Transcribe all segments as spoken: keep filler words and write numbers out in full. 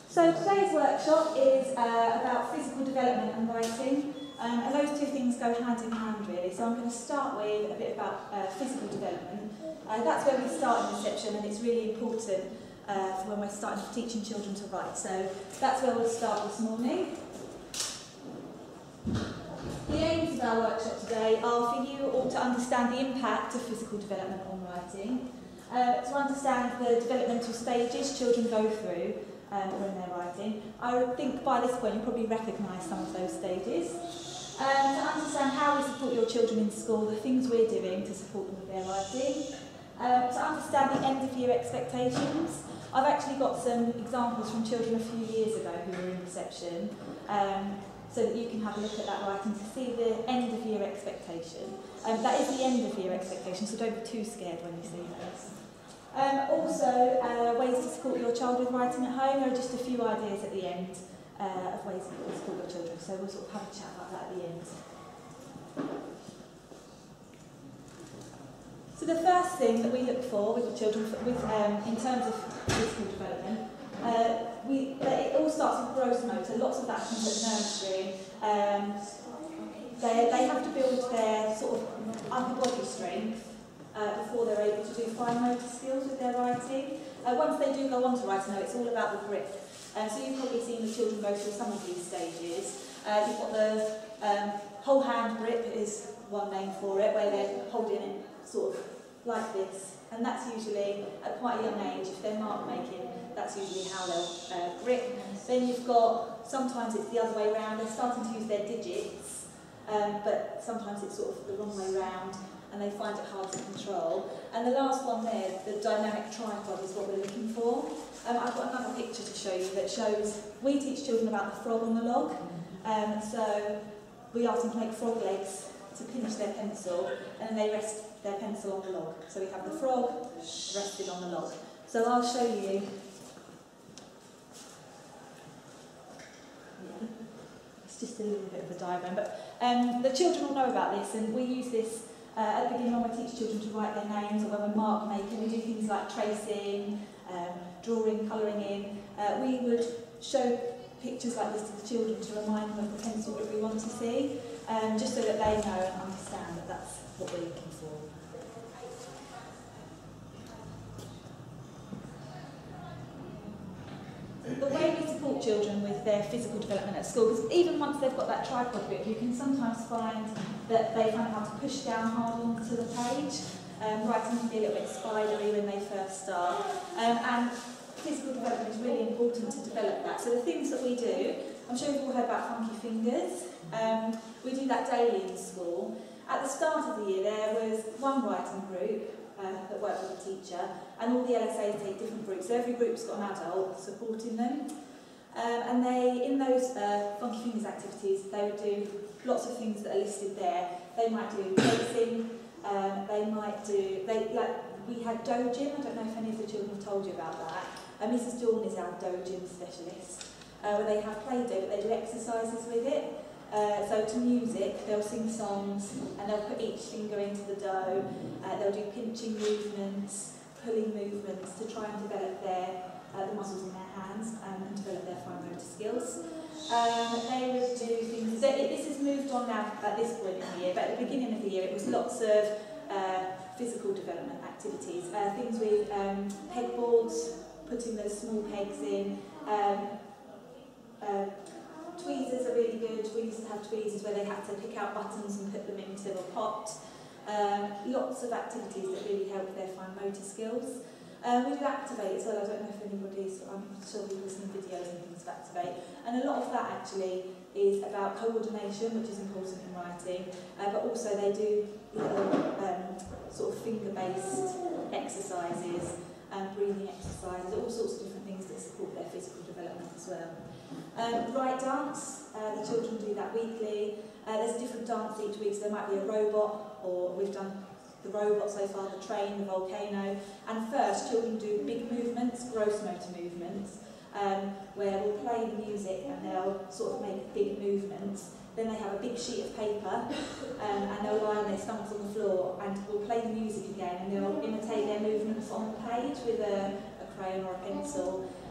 So today's workshop is uh, about physical development and writing, um, and those two things go hand in hand really. So I'm going to start with a bit about uh, physical development. Uh, that's where we start in reception, and it's really important uh, for when we're starting teaching children to write. So that's where we'll start this morning. The aims of our workshop today are for you all to understand the impact of physical development on writing, uh, to understand the developmental stages children go through um, when they're writing. I think by this point you probably recognise some of those stages. Um, to understand how we support your children in school, the things we're doing to support them with their writing. Um, to understand the end of year expectations. I've actually got some examples from children a few years ago who were in reception. Um, so that you can have a look at that writing to see the end of year expectation. Um, that is the end of year expectation, so don't be too scared when you see those. Um, also, uh, ways to support your child with writing at home. There are just a few ideas at the end uh, of ways to support your children, so we'll sort of have a chat about that at the end. So the first thing that we look for with the children, with, um, in terms of physical development, Uh, we, it all starts with gross motor. Lots of that comes at nursery. Um, they, they have to build their sort of upper body strength uh, before they're able to do fine motor skills with their writing. Uh, once they do go on to writing, though, it's all about the grip. Um, so you've probably seen the children go through some of these stages. Uh, you've got the um, whole hand grip is one name for it, where they're holding it sort of like this. And that's usually at quite a young age, if they're mark making, that's usually how they'll uh, grip. Then you've got, sometimes it's the other way around, they're starting to use their digits, um, but sometimes it's sort of the wrong way round and they find it hard to control. And the last one there, the dynamic tripod, is what we're looking for. Um, I've got another picture to show you that shows, we teach children about the frog on the log. Um, so we ask them to make frog legs to pinch their pencil, and then they rest their pencil on the log. So we have the frog rested on the log. So I'll show you. It's just a little bit of a diagram, but um, the children will know about this, and we use this uh, at the beginning when we teach children to write their names, or when we're mark making. We do things like tracing, um, drawing, colouring in. Uh, we would show pictures like this to the children to remind them of the pencil that we want to see, um, just so that they know and understand that that's what we're looking for. The way we support children with their physical development at school, because even once they've got that tripod grip, you can sometimes find that they find how to push down hard onto the page. Um, writing can be a little bit spidery when they first start. Um, and physical development is really important to develop that. So the things that we do, I'm sure you've all heard about Funky Fingers. Um, we do that daily in school. At the start of the year, there was one writing group Uh, that work with a teacher, and all the L S As take different groups. So every group's got an adult supporting them. Um, and they, in those uh, Funky Fingers activities, they would do lots of things that are listed there. They might do tracing, um, they might do, they, like, we had Dojin. I don't know if any of the children have told you about that. Uh, Missus Dawn is our Dojin specialist, uh, where they have Play-Doh, but they do exercises with it. Uh, so to music, they'll sing songs and they'll put each finger into the dough, uh, they'll do pinching movements, pulling movements to try and develop their, uh, the muscles in their hands um, and develop their fine motor skills. Um, they would do things, so it, this has moved on now at this point in the year, but at the beginning of the year it was lots of uh, physical development activities, uh, things with um, pegboards, putting those small pegs in, um, uh, tweezers are really good. We used to have tweezers where they had to pick out buttons and put them into a pot. Um, lots of activities that really help their fine motor skills. Um, we do Activate as well. I don't know if anybody's, I'm sure people have seen videos and things of Activate. And a lot of that actually is about coordination, which is important in writing, uh, but also they do little um, sort of finger-based exercises and breathing exercises, all sorts of different things that support their physical development as well. Um, right dance, uh, the children do that weekly. Uh, there's a different dance each week, so there might be a robot, or we've done the robot so far, the train, the volcano. And first, children do big movements, gross motor movements, um, where we'll play the music and they'll sort of make big movements. Then they have a big sheet of paper um, and they'll lie on their stomachs on the floor, and we'll play the music again and they'll imitate their movements on the page with a, a crayon or a pencil.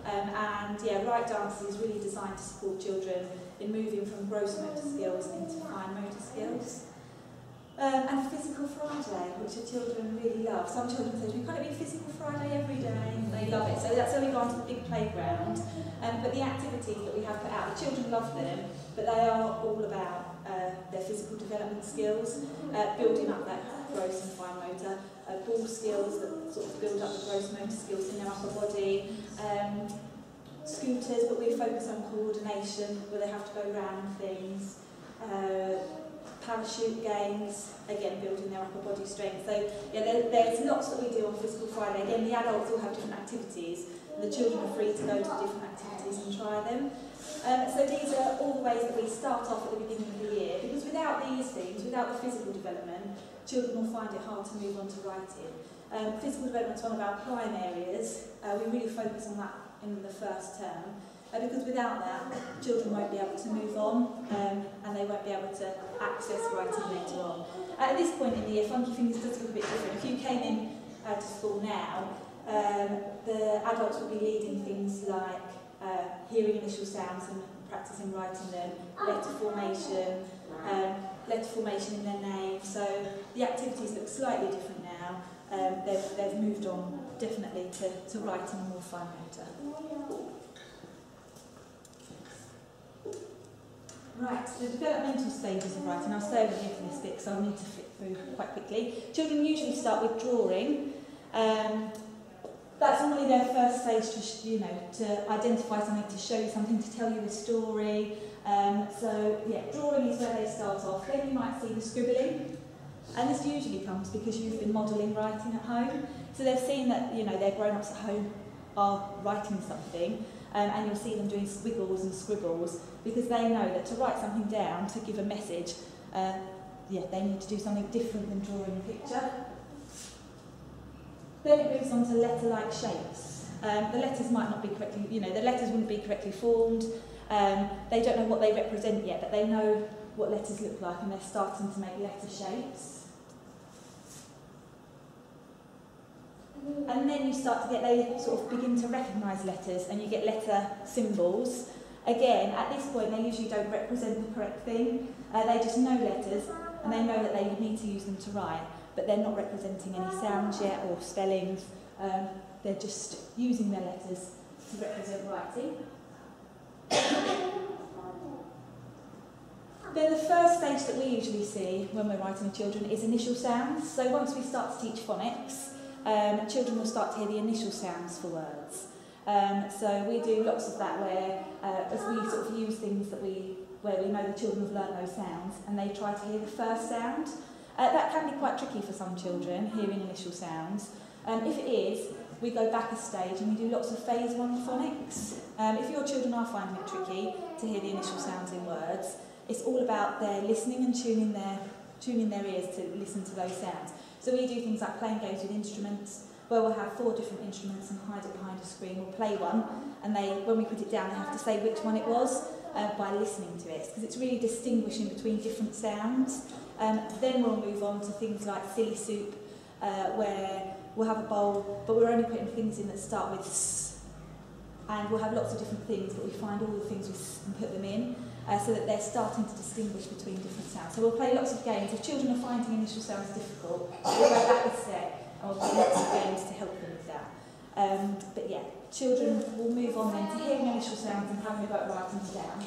Um, and yeah, Right Dance is really designed to support children in moving from gross motor skills into fine motor skills. Um, and Physical Friday, which the children really love. Some children say, we can't be Physical Friday every day, and they love it. So that's only gone to the big playground. Um, but the activities that we have put out, the children love them, but they are all about uh, their physical development skills, uh, building up that gross and fine motor, uh, ball skills that sort of build up the gross motor skills in their upper body, um, scooters, but we focus on coordination, where they have to go round things, uh, parachute games, again building their upper body strength. So yeah, there, there's lots that we do on Physical Friday. Again, the adults all have different activities, and the children are free to go to different activities and try them. Um, so these are all the ways that we start off at the beginning of the year, because without these things, without the physical development, children will find it hard to move on to writing. Um, physical development is one of our prime areas. Uh, we really focus on that in the first term. Uh, because without that, children won't be able to move on, um, and they won't be able to access writing later on. Uh, at this point in the year, Funky Fingers does look a bit different. If you came in uh, to school now, um, the adults will be leading things like uh, hearing initial sounds and practicing writing them, letter formation, um, letter formation in their name. So the activities look slightly different now. Um, they've, they've moved on definitely to, to writing more fine motor. Right, the developmental stages of writing. I'll stay over here for this bit, so I'll need to flip through quite quickly. Children usually start with drawing. Um, that's normally their first stage to, sh you know, to identify something, to show you something, to tell you a story. Um, so, yeah, drawing is where they start off. Then you might see the scribbling. And this usually comes because you've been modelling writing at home. So they've seen that, you know, their grown-ups at home are writing something. Um, and you'll see them doing squiggles and scribbles, because they know that to write something down, to give a message, uh, yeah, they need to do something different than drawing a picture. Then it moves on to letter-like shapes. Um, the letters might not be correctly, you know, the letters wouldn't be correctly formed. Um, they don't know what they represent yet, but they know what letters look like, and they're starting to make letter shapes. And then you start to get, they sort of begin to recognise letters, and you get letter symbols. Again, at this point, they usually don't represent the correct thing. Uh, they just know letters, and they know that they need to use them to write, but they're not representing any sounds yet or spellings. Um, they're just using their letters to represent writing. Then the first stage that we usually see when we're writing with children is initial sounds. So once we start to teach phonics, Um, children will start to hear the initial sounds for words. Um, so we do lots of that where, uh, as we sort of use things that we, where we know the children have learnt those sounds, and they try to hear the first sound. Uh, that can be quite tricky for some children, hearing initial sounds. Um, if it is, we go back a stage and we do lots of phase one phonics. Um, if your children are finding it tricky to hear the initial sounds in words, it's all about their listening and tuning their, tuning their ears to listen to those sounds. So we do things like playing games with instruments, where we'll have four different instruments and hide it behind a screen. We'll play one, and they, when we put it down, they have to say which one it was uh, by listening to it, because it's really distinguishing between different sounds. Um, then we'll move on to things like silly soup, uh, where we'll have a bowl, but we're only putting things in that start with s, and we'll have lots of different things, but we find all the things we s and put them in. Uh, so that they're starting to distinguish between different sounds. So we'll play lots of games. If children are finding initial sounds difficult, we'll go back a step and we'll play lots of games to help them with that. Um, but yeah, children will move on then to hearing initial sounds and having about writing them down.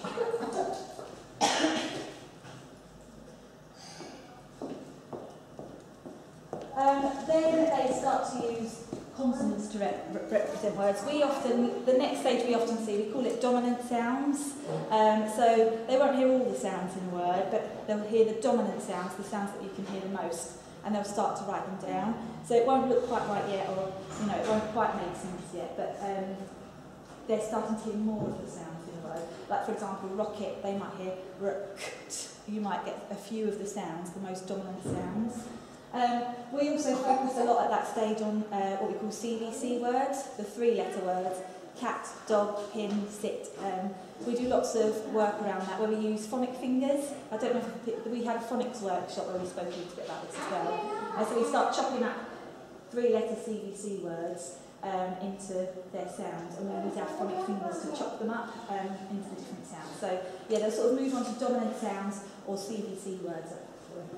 Um, then they start to use consonants to rep represent words. We often, the next stage we often see, we call it dominant sounds. Um, so they won't hear all the sounds in a word, but they'll hear the dominant sounds, the sounds that you can hear the most, and they'll start to write them down. So it won't look quite right yet, or you know, it won't quite make sense yet, but um, they're starting to hear more of the sounds in a word. Like for example, rocket, they might hear rocket. You might get a few of the sounds, the most dominant sounds. Um, we also focus a lot at that stage on uh, what we call C V C words, the three-letter words: cat, dog, pin, sit. Um, we do lots of work around that where we use phonic fingers. I don't know if we had a phonics workshop where we spoke a little bit about this as well. Uh, so we start chopping up three-letter C V C words, um, into their sounds, and we use our phonic fingers to chop them up um, into the different sounds. So yeah, they'll sort of move on to dominant sounds or C V C words at that point.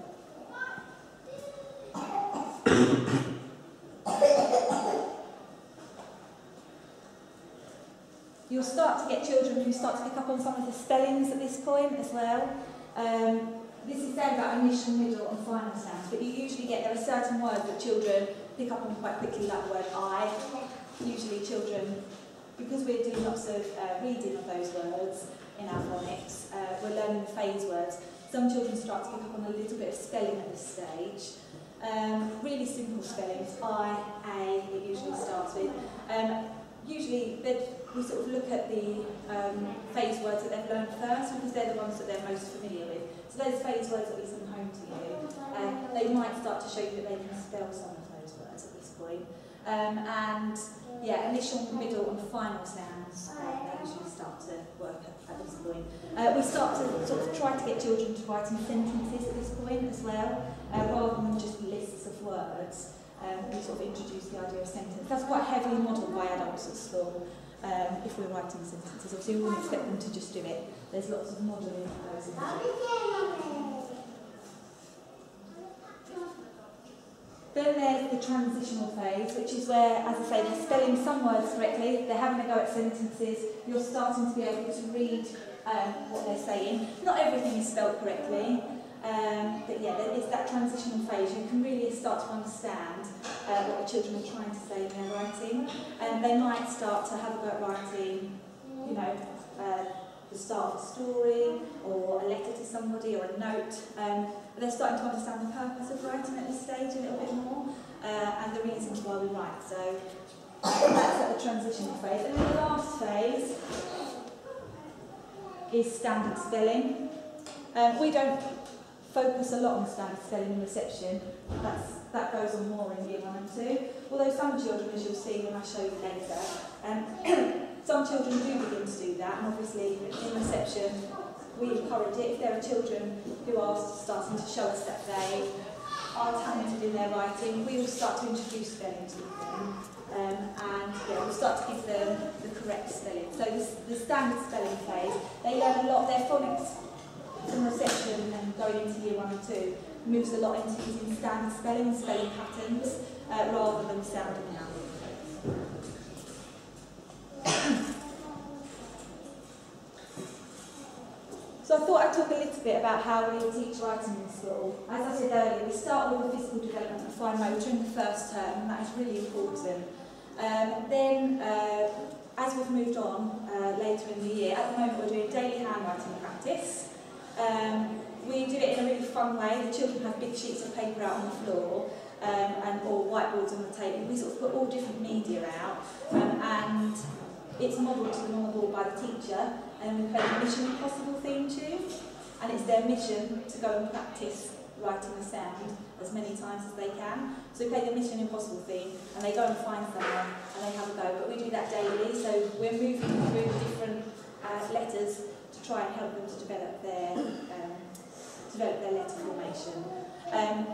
You'll start to get children who start to pick up on some of the spellings at this point as well. Um, this is saying about initial, middle and final sounds, but you usually get, there are certain words that children pick up on quite quickly, like the word I. Usually children, because we're doing lots of uh, reading of those words in our phonics, uh, we're learning the phase words. Some children start to pick up on a little bit of spelling at this stage. Um, really simple spellings, I, A, it usually starts with. Um, usually we sort of look at the um, phase words that they've learned first, because they're the ones that they're most familiar with. So those phase words that we send home to you, uh, they might start to show you that they can spell some of those words at this point. Um, and yeah, initial, middle and final sounds uh, usually start to work at, at this point. Uh, we start to sort of try to get children to write in sentences at this point as well, uh, rather than just lists of words. Um, we sort of introduce the idea of sentence. That's quite heavily modelled by adults at school. Um, if we're writing sentences, obviously we wouldn't expect them to just do it. There's lots of modelling that goes into it. Then there's the transitional phase, which is where, as I say, they're spelling some words correctly, they're having a go at sentences, you're starting to be able to read um, what they're saying. Not everything is spelled correctly, um, but yeah, there is that transitional phase. You can really start to understand uh, what the children are trying to say in their writing. And they might start to have a go at writing, you know, uh, the start of a story, or a letter to somebody, or a note. Um, but they're starting to understand the purpose of writing at this stage a little bit more, uh, and the reasons why we write. So that's at the transitional phase. And then the last phase is standard spelling. Um, we don't focus a lot on standard spelling in reception. That's, that goes on more in year one and two. Although some children, as you'll see when I show you later, um, some children do begin to do that, and obviously in reception we encourage it. If there are children who are starting to show us that they are talented in their writing, we will start to introduce spelling to them, um, and yeah, we'll start to give them the correct spelling. So this, the standard spelling phase, they learn a lot. Their phonics from reception and going into year one and two moves a lot into using standard spelling and spelling patterns uh, rather than sounding out. So I thought I'd talk a little bit about how we teach writing in school. As I said earlier, we start with the physical development of fine motor in the first term, and that is really important. Um, then, uh, as we've moved on uh, later in the year, at the moment we're doing daily handwriting practice. Um, we do it in a really fun way. The children have big sheets of paper out on the floor, um, and or whiteboards on the table. We sort of put all different media out, um, and it's modelled to them on the board by the teacher, and we play the Mission Impossible theme tune, and it's their mission to go and practice writing the sound as many times as they can. So we play the Mission Impossible theme, and they go and find someone, and they have a go, but we do that daily, so we're moving through different uh, letters to try and help them to develop their, um, develop their letter formation. Um,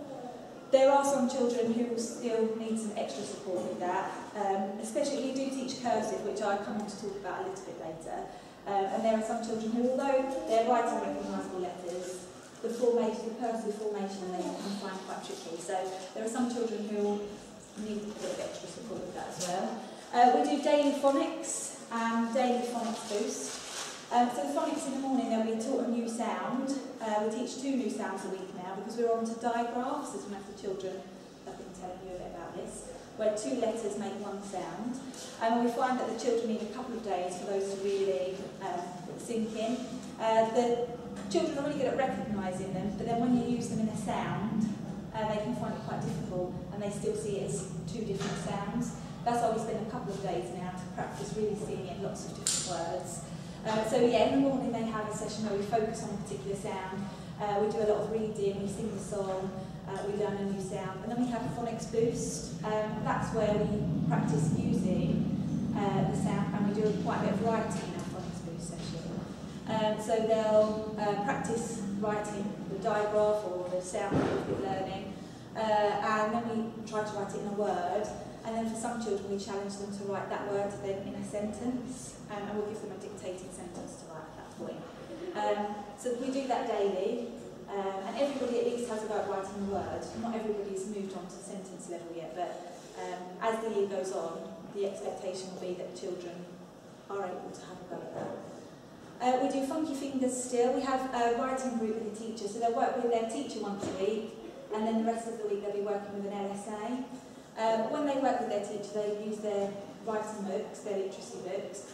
There are some children who will still need some extra support with that, um, especially we do teach cursive, which I come on to talk about a little bit later. Um, and there are some children who, although they're writing recognisable letters, the formation, the cursive formation they can find quite tricky. So there are some children who need a bit of extra support with that as well. Uh, we do daily phonics and daily phonics boost. Um, so the phonics in the morning, they'll be taught a new sound. Uh, we teach two new sounds a week now because we're on to digraphs, as one of the children have been telling you a bit about this, where two letters make one sound. And we find that the children need a couple of days for those to really um, sink in. Uh, the children are really good at recognising them, but then when you use them in a sound, uh, they can find it quite difficult, and they still see it as two different sounds. That's why we spend a couple of days now to practice really seeing it in lots of different words. Uh, so yeah, in the morning they have a session where we focus on a particular sound. Uh, we do a lot of reading, we sing the song, uh, we learn a new sound, and then we have a phonics boost. Um, that's where we practice using uh, the sound, and we do quite a bit of writing in our phonics boost session. Um, so they'll uh, practice writing the digraph or the sound that we've been learning, uh, and then we try to write it in a word. and then for some children we challenge them to write that word then in a sentence, um, and we'll give them a dictated sentence to write at that point. Um, so we do that daily, um, and everybody at least has a go at writing a word. Not everybody's moved on to sentence level yet, but um, as the year goes on, the expectation will be that children are able to have a go at that. Uh, we do funky fingers still. We have a writing group with the teacher, so they'll work with their teacher once a week, and then the rest of the week they'll be working with an L S A. Um, when they work with their teacher, they use their writing books, their literacy books.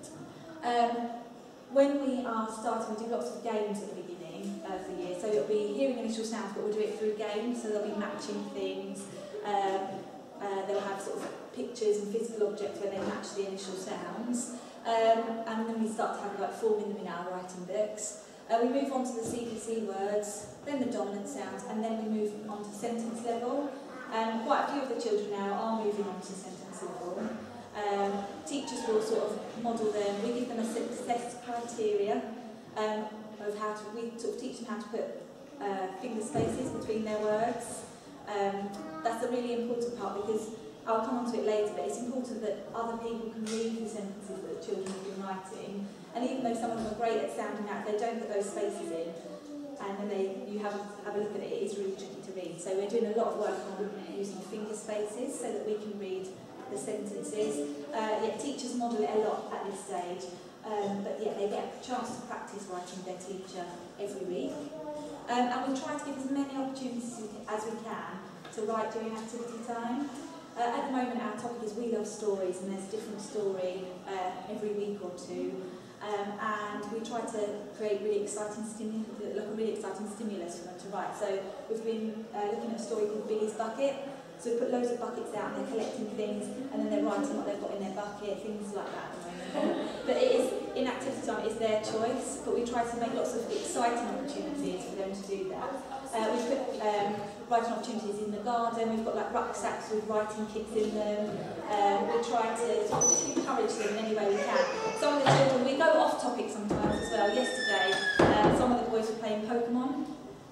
Um, when we are starting, we do lots of games at the beginning of the year, so it'll be hearing initial sounds, but we'll do it through games, so they'll be matching things. Um, uh, they'll have sort of pictures and physical objects where they match the initial sounds. Um, and then we start to have like forming them in our writing books. Uh, we move on to the C B C words, then the dominant sounds, and then we move on to sentence level. Um, quite a few of the children now are moving on to sentence level. Um, teachers will sort of model them. We give them a success criteria um, of how to. We sort of teach them how to put uh, finger spaces between their words. Um, that's a really important part because I'll come on to it later, but it's important that other people can read the sentences that the children have been writing. And even though some of them are great at sounding out, if they don't put those spaces in, and then they, you have, have a look at it, it is really tricky to read. So we're doing a lot of work on using finger spaces so that we can read the sentences. Uh, yeah, teachers model it a lot at this stage, um, but yeah, they get a chance to practice writing with their teacher every week. Um, and we try to give as many opportunities as we can to write during activity time. Uh, at the moment our topic is We Love Stories, and there's a different story uh, every week or two. Um, and we try to create really exciting stimulus, like a really exciting stimulus for them to write. So we've been uh, looking at a story called Billy's Bucket. So we put loads of buckets out, and they're collecting things, and then they're writing what they've got in their bucket, things like that at the moment. But it is, in activity time, it's their choice, but we try to make lots of exciting opportunities for them to do that. Uh, we put um, writing opportunities in the garden. We've got like rucksacks with writing kits in them. Um, we try to just encourage them in any way we can. Some of the children, we go off topic sometimes as well. Yesterday, uh, some of the boys were playing Pokemon,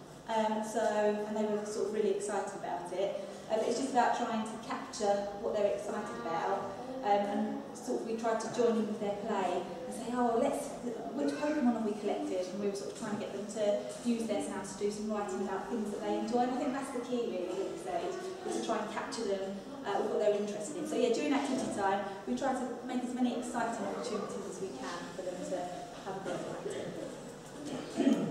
um, so and they were sort of really excited about it. Uh, but it's just about trying to capture what they're excited about, um, and sort of we tried to join in with their play and say, oh, let's, which Pokemon have we collected? And we were sort of trying to get them to use their sounds to do some writing about things that they enjoy. And I think that's the key really at this stage, is to try and capture them uh, with what they're interested in. So yeah, during activity time, we try to make as many exciting opportunities as we can for them to have a bit of writing.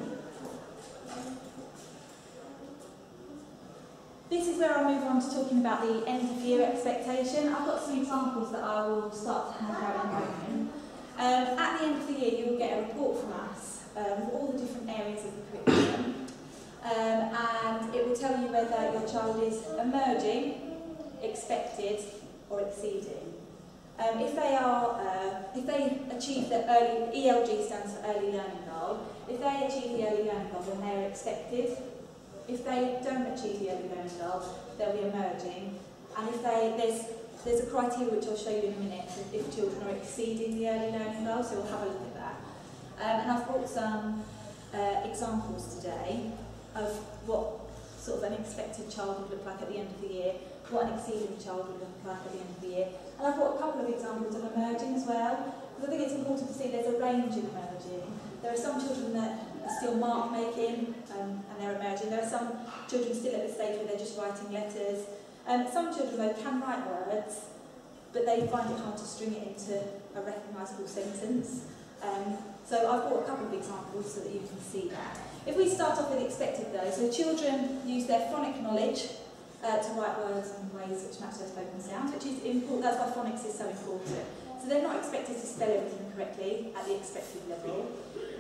This is where I move on to talking about the end of year expectation. I've got some examples that I will start to hand out in a moment. Um, at the end of the year, you will get a report from us um, with all the different areas of the curriculum, um, and it will tell you whether your child is emerging, expected, or exceeding. Um, if they are, uh, if they achieve the early, E L G stands for early learning goal. If they achieve the early learning goal, then they are expected. If they don't achieve the early learning goal, they'll be emerging. And if they, there's, there's a criteria which I'll show you in a minute if children are exceeding the early learning goal, so we'll have a look at that. Um, and I've brought some uh, examples today of what sort of an expected child would look like at the end of the year, what an exceeding child would look like at the end of the year. And I've brought a couple of examples of emerging as well, because I think it's important to see there's a range in emerging. There are some children that are still mark making um, and they're emerging. There are some children still at the stage where they're just writing letters. Um, some children though can write words, but they find it hard to string it into a recognisable sentence. Um, so I've brought a couple of examples so that you can see that. If we start off with expected though, so children use their phonic knowledge uh, to write words in ways which match their spoken sounds, which is important. That's why phonics is so important. So they're not expected to spell everything correctly at the expected level.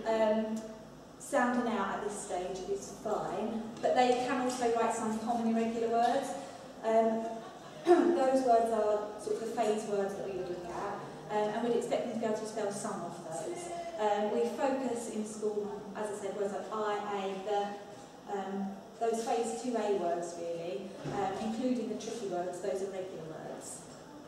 Um, sounding out at this stage is fine, but they can also write some common irregular words. Um, those words are sort of the phase words that we would look at, um, and we'd expect them to be able to spell some of those. Um, we focus in school on, as I said, words like I, A, the, um, those phase two A words really, um, including the tricky words, those are regular words.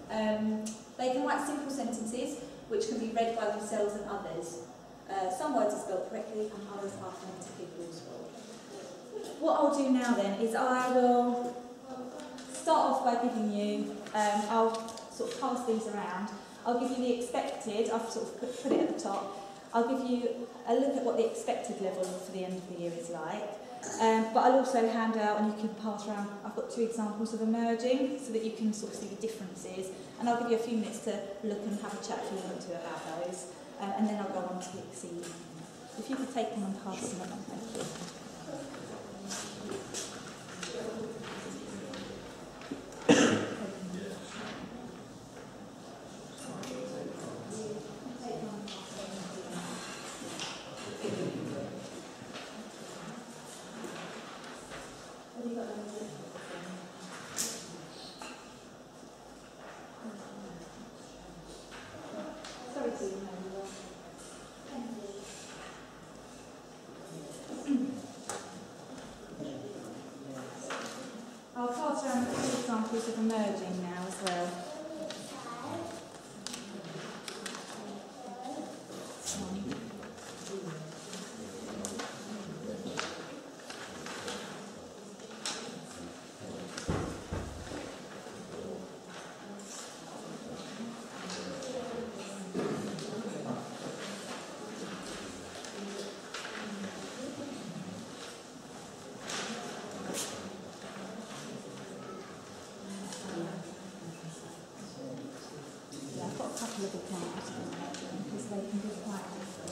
Um, they can write simple sentences which can be read by themselves and others. Uh, some words are spelled correctly and others are phonetically plausible. What I'll do now then is I will start off by giving you um, I'll sort of pass these around. I'll give you the expected, I've sort of put, put it at the top. I'll give you a look at what the expected level for the end of the year is like. Um, but I'll also hand out, and you can pass around, I've got two examples of emerging so that you can sort of see the differences. And I'll give you a few minutes to look and have a chat if you want to about those. Um, and then I'll go on to the exceeding. If you could take them and pass them on, thank you. I'll pass around two examples of emerging now as well. Little plants because they can be quite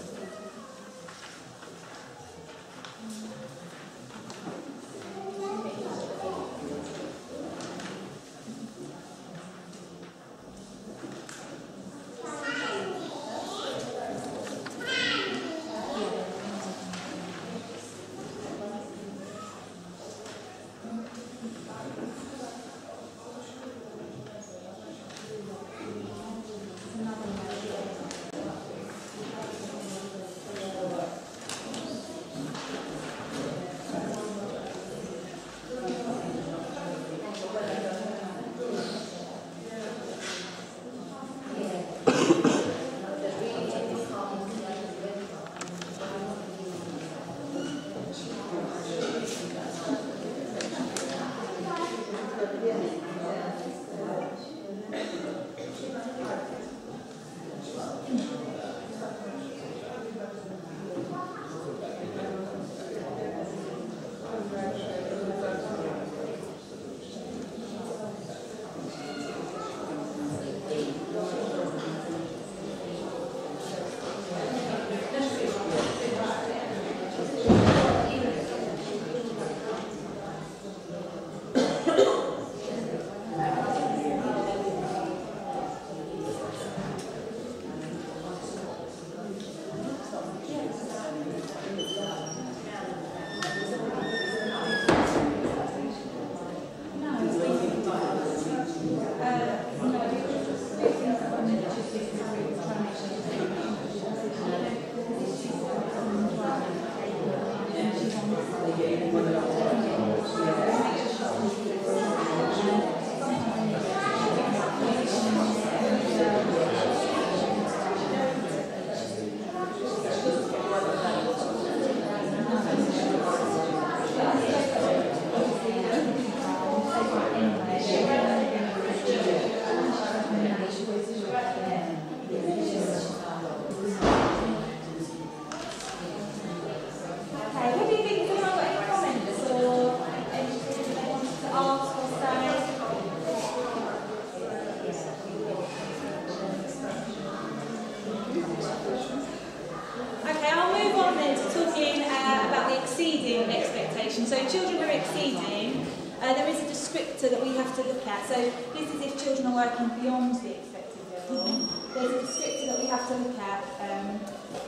So children who are exceeding, uh, there is a descriptor that we have to look at. So this is if children are working beyond the expected level. There's a descriptor that we have to look at um,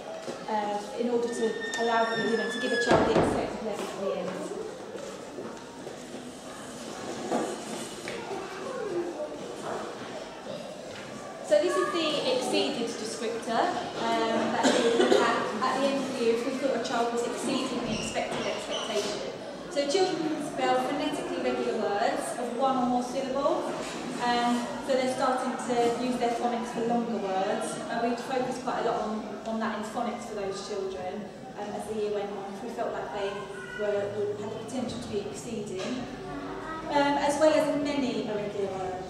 uh, in order to allow, you know, to give a child the expected level at the end. So this is the exceeded descriptor um, that we would look at at the end of the year if we thought a child was exceeding the expected expectation. So children can spell phonetically regular words of one or more syllable. Um, so they're starting to use their phonics for longer words. Uh, we focused quite a lot on, on that in phonics for those children um, as the year went on. We felt like they were, would have the potential to be exceeding. Um, as well as many irregular words. So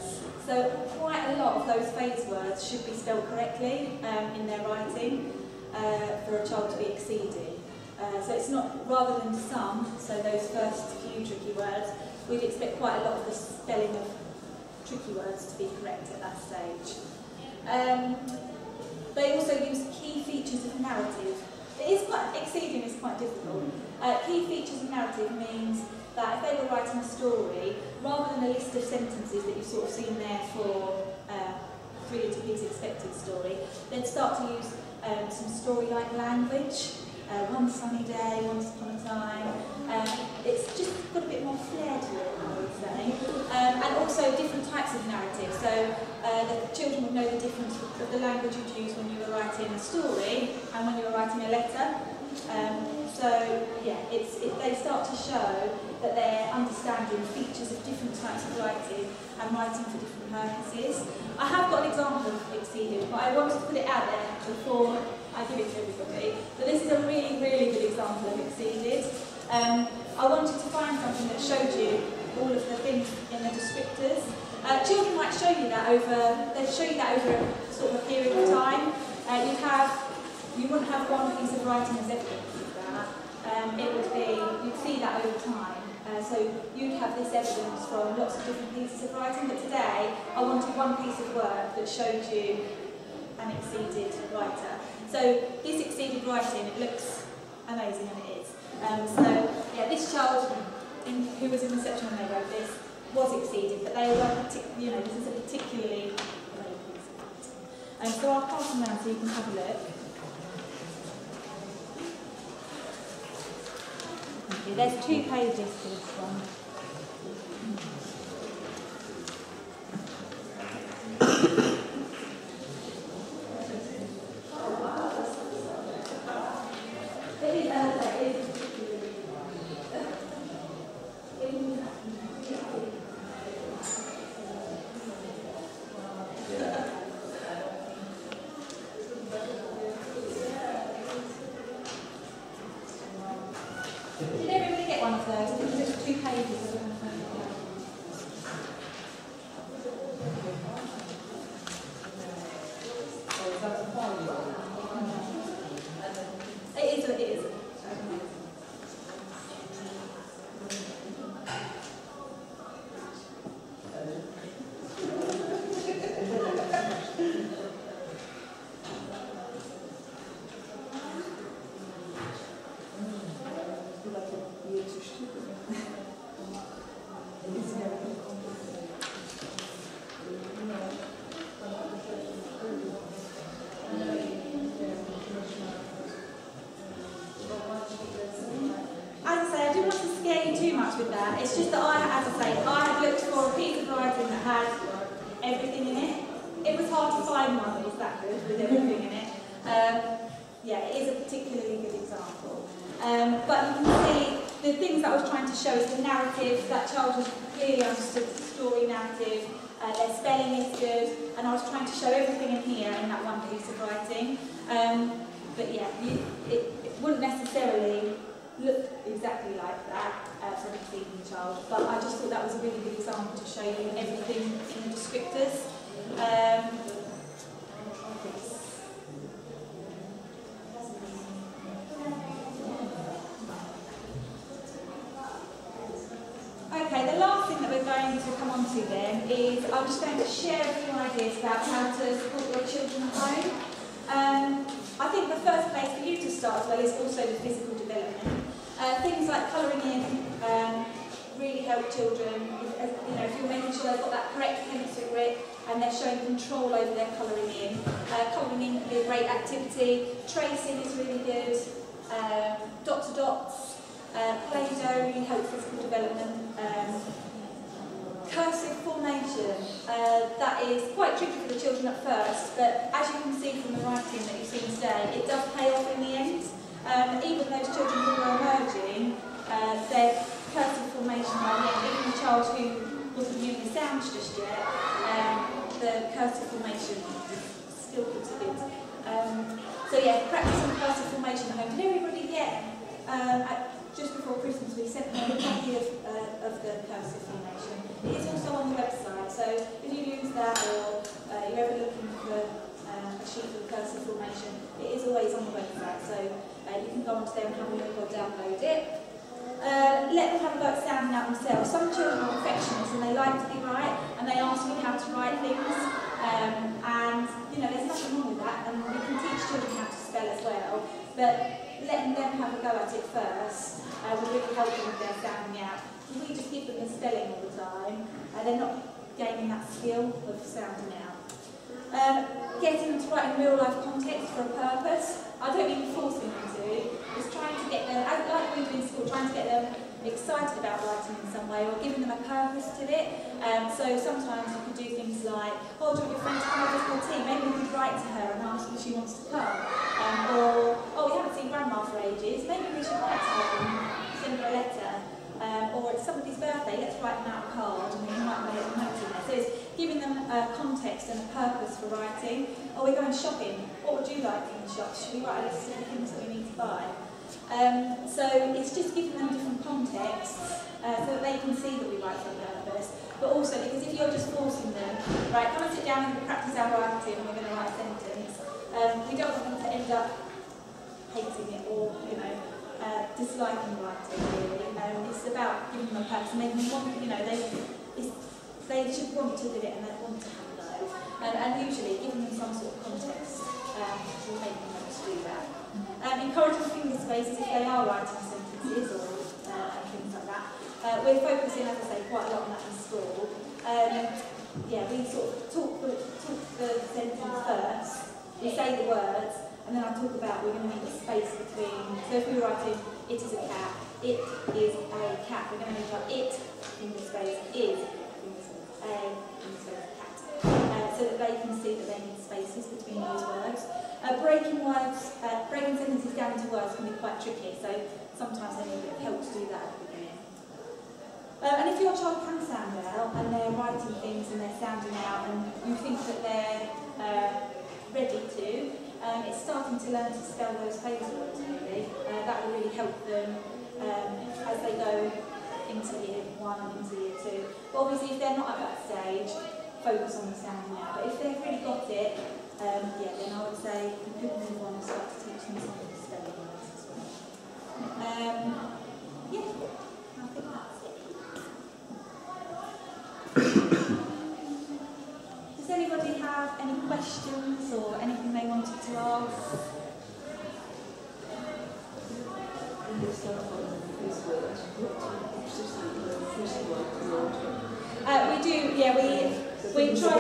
So quite a lot of those phrase words should be spelled correctly um, in their writing uh, for a child to be exceeding. Uh, so it's not, rather than some, so those first few tricky words, we'd expect quite a lot of the spelling of tricky words to be correct at that stage. Um, they also use key features of narrative. It is quite, exceeding is quite difficult. Uh, key features of narrative means that if they were writing a story, rather than a list of sentences that you've sort of seen there for uh, Three Little Pigs Expected Story, they'd start to use um, some story-like language. Uh, one sunny day, once upon a time. Um, it's just got a bit more flair to it, I would say. Um, and also different types of narrative. So uh, the children would know the difference of the language you'd use when you were writing a story and when you were writing a letter. Um, so yeah, it's, it, they start to show that they're understanding features of different types of writing and writing for different purposes. I have got an example of exceeded, but I wanted to put it out there before I give it to everybody. But this is a really, really good example of exceeded. Um, I wanted to find something that showed you all of the things in the descriptors. Uh, children might show you that over, they'd show you that over a, sort of a period of time. Uh, you'd have, you wouldn't have one piece of writing as evidence of that. Um, it would be, you'd see that over time. Uh, so you'd have this evidence from lots of different pieces of writing, but today I wanted one piece of work that showed you an exceeded writer. So this exceeded writing, it looks amazing, and it is. Um, so yeah, this child in, who was in reception when they wrote this was exceeded, but they were, partic you know, this is a particularly great piece of writing. Um, so I'll pass them around so you can have a look. Okay, there's two pages to this one. Did everybody get one of those? I think there's two pages. It is, it is. With that. It's just that I, as I say, I had looked for a piece of writing that had everything in it. It was hard to find one that was that good with everything in it. Um, yeah, it is a particularly good example. Um, but you can see the things that I was trying to show is the narrative. That child has clearly understood the story narrative. Uh, their spelling is good, and I was trying to show everything in here in that one piece of writing. Um, but yeah, you, it, it wouldn't necessarily look exactly like that uh, for an exceeding child, but I just thought that was a really good example to show you everything in the descriptors. Um, okay, the last thing that we're going to come on to then is I'm just going to share a few ideas about how to support your children at home. Um, I think the first place for you to start as well is also the physical development. Uh, things like colouring in um, really help children. If, you know, if you're making sure they've got that correct pencil grip and they're showing control over their colouring in. Uh, colouring in can be a great activity. Tracing is really good. Um, dot to dots, uh, Play-Doh really helps physical development. Um, cursive formation, uh, that is quite tricky for the children at first, but as you can see from the writing that you've seen today, it does pay off in the end. Um, even those children who are emerging, uh, their cursive formation by the end, even the child who wasn't using the sounds just yet, um, the cursive formation is still pretty good. Um, so yeah, practice on cursive formation at home. Did everybody get, um, at, just before Christmas, we sent them a copy of, uh, of the cursive formation. It is also on the website, so So if you lose that, or uh, you're ever looking for uh, a sheet for cursive formation, it is always on the website. So uh, you can go onto there and have a look or download it. Uh, let them have a go at sounding out themselves. Some children are perfectionists and they like to be right, and they ask me how to write things. Um, and you know, there's nothing wrong with that, and we can teach children how to spell as well. But letting them have a go at it first uh, will really help them with their sounding out. If we just give them the spelling all the time, uh, they're not gaining that skill of sounding out. Um, getting them to write in real life context for a purpose. I don't mean forcing them to, it's trying to get them, like we do in school, trying to get them excited about writing in some way, or giving them a purpose to it. Um, so sometimes you could do things like, oh, do you want your friend to come over to your tea? Maybe we could write to her and ask if she wants to come. Um, or, oh, we haven't seen Grandma for ages, maybe we should write to her and send her a letter. Um, or it's somebody's birthday, let's write them out a card and we can write a little note in there. So it's giving them a context and a purpose for writing. Or we're going shopping, what would you like in the shop? Should we write a list of the things that we need to buy? Um, so it's just giving them different contexts uh, so that they can see that we write for a purpose. But also because if you're just forcing them, right, come and sit down and practice our writing and we're going to write a sentence, um, we don't want them to end up hating it or, you know, Uh, disliking writing really. Um, it's about giving them a purpose, making them want, you know, they it's, they should want to do it and they want to have a go. Um, and usually giving them some sort of context um, will make them want to do that. Um, encouraging finger spaces if they are writing sentences or uh, and things like that. Uh, we're focusing, as I say, quite a lot on that in school. Um, yeah, we sort of talk the, talk the sentence first, we say the words, and then I talk about we're going to need a space between, so if we were writing, it is a cat, it is a cat, we're going to need like it, in the space, is, in the space, a, in the space, cat. Uh, so that they can see that they need spaces between those words. Uh, breaking words, uh, breaking sentences down into words can be quite tricky, so sometimes they need a bit of help to do that at the beginning. Uh, and if your child can sound out, and they're writing things and they're sounding out, and you think that they're uh, ready to, Um, it's starting to learn to spell those phrase words really. Uh, that will really help them um, as they go into year one and into year two. But obviously if they're not at that stage, focus on the sounding out. But if they've really got it, um, yeah, then I would say you could move on and start to teach them some of the spelling words as well. Um, yeah, I think that's it. Does anybody have any questions or anything they wanted to ask? Uh, we do, yeah, we we try.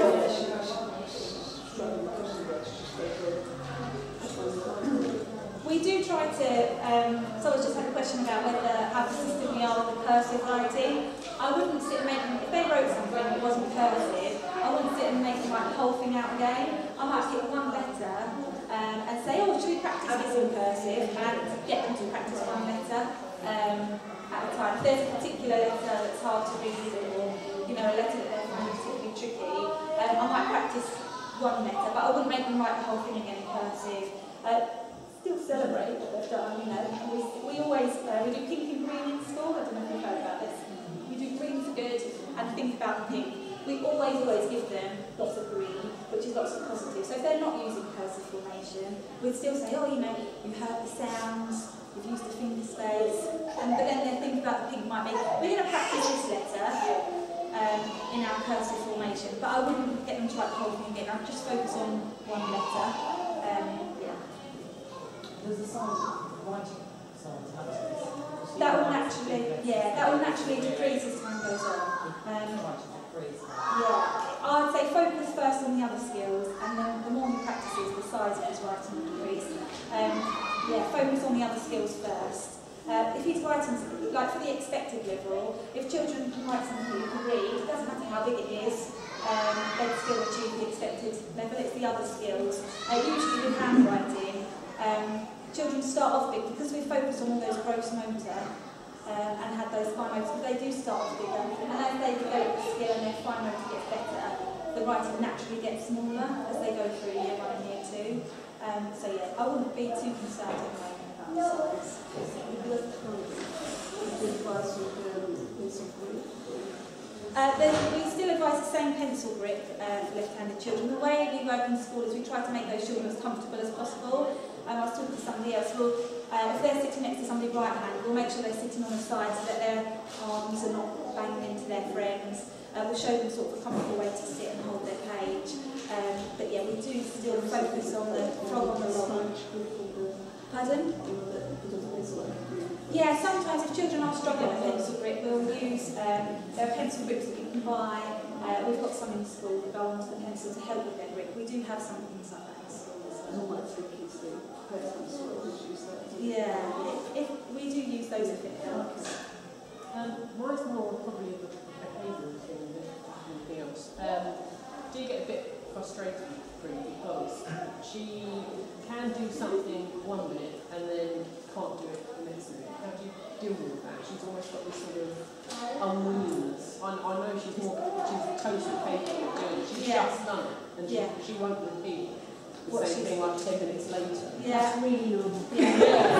We do try to. Um, someone just had a question about whether how consistent we are with the cursive writing. I wouldn't sit and make them, if they wrote something that wasn't cursive, I wouldn't sit and make them write the whole thing out again. I might pick one letter um, and say, oh, should we practice this in cursive? And get them to practice one letter um, at a time. If there's a particular letter that's hard to read, or you know, a letter that they're finding particularly tricky, um, I might practice one letter, but I wouldn't make them write the whole thing again in cursive. Uh, still celebrate what they've done, you know. We, we always, uh, we do pink and green in school, I don't know if you've heard about this. We do green for good and think about the pink. We always, always give them lots of green, which is lots of positive. So if they're not using cursive formation, we'd still say, oh, you know, you've heard the sounds, you've used the finger space, and but then they think about the pink might be, we're going to practice this letter um, in our cursive formation, but I wouldn't get them to write the whole thing again, I'd just focus on one letter. Um, yeah. Does the sound writing sound That will naturally, yeah, that will naturally decrease as time goes on. Um, yeah, I'd say focus first on the other skills, and then the more he practices, the size of his writing will decrease. Um, yeah, focus on the other skills first. Uh, if he's writing, like for the expected level, if children can write something you can read, it doesn't matter how big it is, um, they'd still achieve the expected level. It's the other skills. Uh, usually with handwriting, um, children start off big because we focus on all those gross motor um, and had those fine motors, but they do start off bigger. And as they develop the skill and their fine motor gets better, the writing naturally gets smaller as they go through year one and year two. Um, so yeah, I wouldn't be too concerned at the moment about No. size. Uh, then we still advise the same pencil grip uh, for left-handed children. The way we work in school is we try to make those children as comfortable as possible. Um, I was talking to somebody else. We'll, uh, if they're sitting next to somebody right-handed, we'll make sure they're sitting on the side so that their arms are not banging into their friends. Uh, we'll show them sort of a comfortable way to sit and hold their page. Um, but yeah, we do still focus on the frog on the log. Pardon? Yeah, sometimes if children are struggling with pencil grip, we'll use, um, there are pencil grips that you can buy. Uh, we've got some in school that go onto the pencil to help with their grip. We do have some things like that in school as well. Yeah, if, if we do use those if it helps. Um, mine's more probably a behavioural thing than anything else. Um, do you get a bit frustrated with Brie because she can do something one minute and then can't do it the next minute? How do you deal with that? She's almost got this sort of unwillingness. I, I know she's more, she's totally capable of doing it. She's Yeah. just done it, and she, Yeah. she won't repeat the What same she's- thing like ten minutes later. Yeah. That's really normal. Yeah.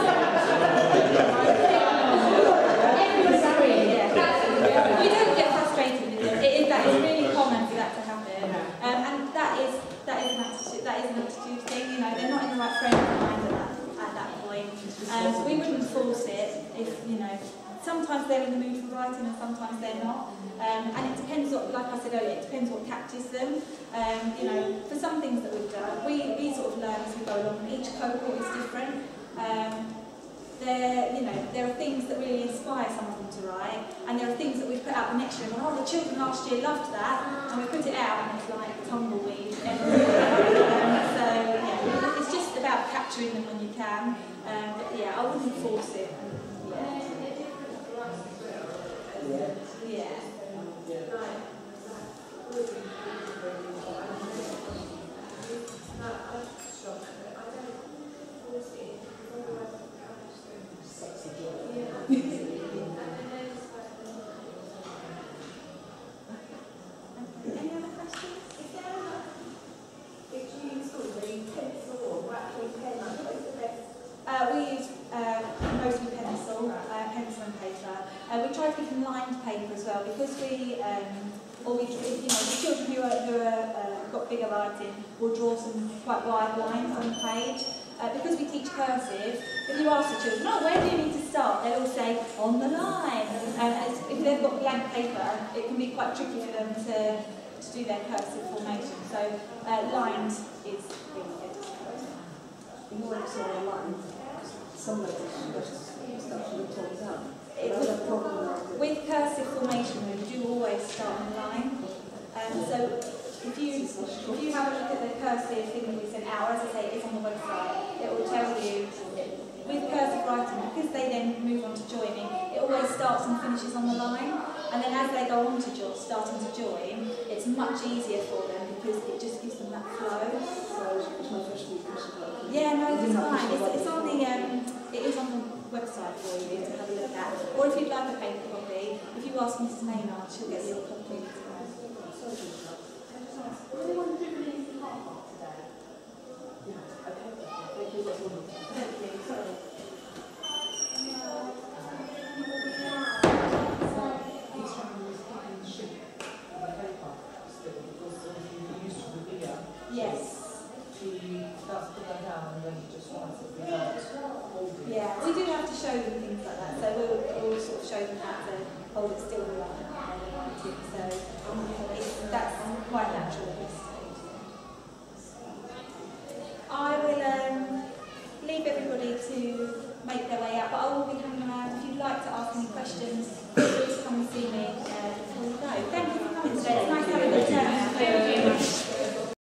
Yeah. We don't get frustrated with it. It is, that is really common for that to happen. Um, and that is that is an attitude that is an attitude thing, you know, they're not in the right frame of mind at that at that point. Um, we wouldn't force it if, you know, sometimes they're in the mood for writing and sometimes they're not. Um, and it depends what, like I said earlier, it depends what catches them. Um, you know, for some things that we've done, we, we sort of learn as we go along, and each cohort is different. Um, There, you know, there are things that really inspire some of them to write, and there are things that we put out the next year. And oh, the children last year loved that, and we put it out, and it's like tumbleweed everywhere. um, so yeah, it's just about capturing them when you can. Um, but yeah, I wouldn't force it. Yeah. Yeah. Any other questions? Is there enough? If you use sort of a pencil or writing pen, what's the best? Uh, we use uh, mostly pencil, uh, pencil and paper. Uh, we try to give them lined paper as well because we, um, or we, you know, the children who are who are uh, got bigger writing will draw some quite wide lines on the page. Uh, because we teach cursive, if you ask the children, oh, where do you need to start? They'll all say, on the line. And as, if they've got blank paper, it can be quite tricky for them to, to do their cursive formation. So uh, lined is really good. You know, it's all online. Some letters start to look towards out. It That's a would, problem. with cursive formation, we do always start on the line. Um, so if you if you have a look at the cursive thing that we sent out, as I say, it's on the website. It will tell you with cursive writing, because they then move on to joining, it always starts and finishes on the line. And then as they go on to jo starting to join, it's much easier for them because it just gives them that flow. So it's my first week. Yeah, no, it's fine. It's, it's on the um, it is on the website for you to have a look at. Or if you'd like a paper copy, if you ask Missus Maynard, she'll get you a copy. Yes. Yeah, we do have to show them things like that, so we'll, we'll sort of show them how to hold it still while they're writing. So it's, that's quite natural.